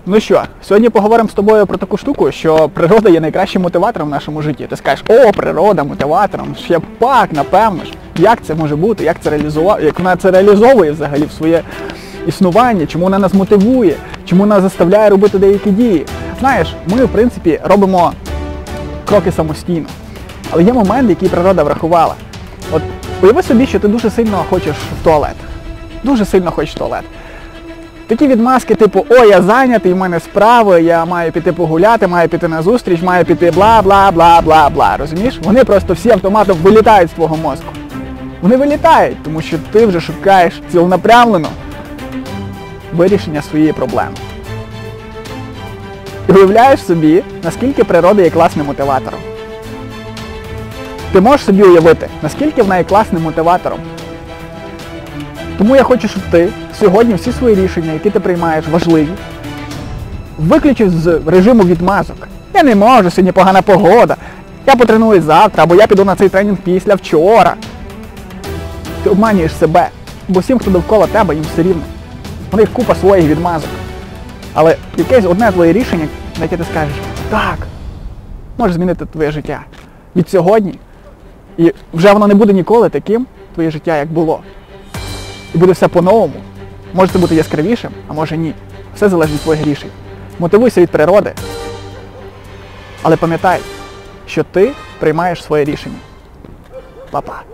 Ну що, сьогодні поговоримо з тобою про таку штуку, що природа є найкращим мотиватором в нашому житті. Ти скажеш, о, природа мотиватором, ще пак, напевно ж. Як це може бути, як вона це реалізовує взагалі в своє існування, чому вона нас мотивує, чому нас заставляє робити деякі дії. Знаєш, ми, в принципі, робимо кроки самостійно. Але є момент, який природа врахувала. От уяви собі, що ти дуже сильно хочеш в туалет. Дуже сильно хочеш в туалет. Такі відмазки типу, о, я зайнятий, в мене справи, я маю піти погуляти, маю піти на зустріч, маю піти бла-бла-бла-бла-бла. Розумієш? Вони просто всі автоматом вилітають з твого мозку. Вони вилітають, тому що ти вже шукаєш цілонапрямлено вирішення своєї проблеми. І уявляєш собі, наскільки природа є класним мотиватором. Ти можеш собі уявити, наскільки вона є класним мотиватором. Тому я хочу, щоб ти сьогодні всі свої рішення, які ти приймаєш, важливі, виключив з режиму відмазок. Я не можу, сьогодні погана погода, я потренуюсь завтра, або я піду на цей тренінг після вчора. Ти обманюєш себе, бо всім, хто довкола тебе, їм все рівно. У них купа своїх відмазок. Але якесь одне твоє рішення, на яке ти скажеш, так, може змінити твоє життя від сьогодні. І вже воно не буде ніколи таким, твоє життя, як було. І буде все по-новому. Може це бути яскравішим, а може ні. Все залежить від твоїх рішень. Мотивуйся від природи. Але пам'ятай, що ти приймаєш своє рішення. Па-па.